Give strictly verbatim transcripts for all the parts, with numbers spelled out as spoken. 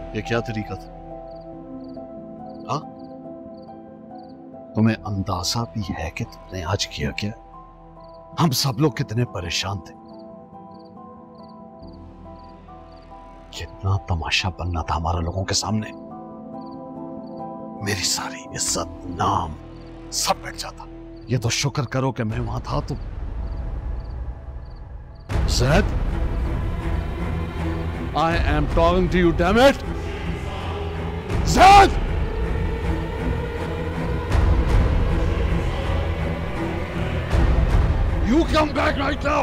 ये क्या तरीका था? हाँ, तुम्हें अंदाजा भी है कि तुमने आज किया क्या? हम सब लोग कितने परेशान थे, कितना तमाशा बनना था हमारा लोगों के सामने। मेरी सारी इज्जत, नाम सब बैठ जाता। ये तो शुक्र करो कि मैं वहां था। तो ज़ैद, I am talking to you, damn it! Zaid! You come back right now!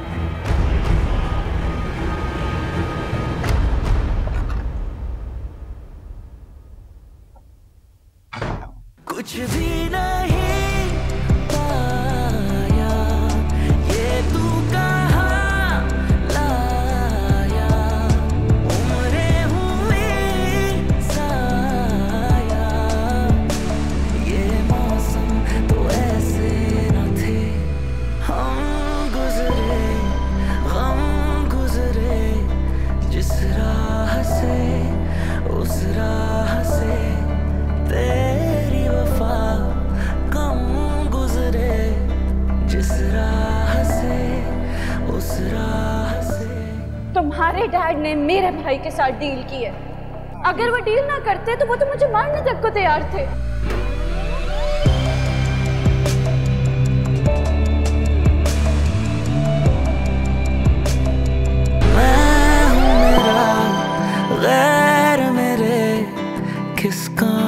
कुछ भी नहीं पाया, ये तू कहाँ लाया, उम्रें हुई ज़ाया, ये मौसम तो ऐसे न थे, हम गुजरे गम गुजरे, जिस राह से उस राह से तेरी वफा कम गुजरे, जिस राह से उस राह से। तुम्हारे डैड ने मेरे भाई के साथ डील की है। अगर वो डील ना करते तो वो तो मुझे मारने तक को तैयार थे। मैं हूँ मेरा गैर मेरे किस काम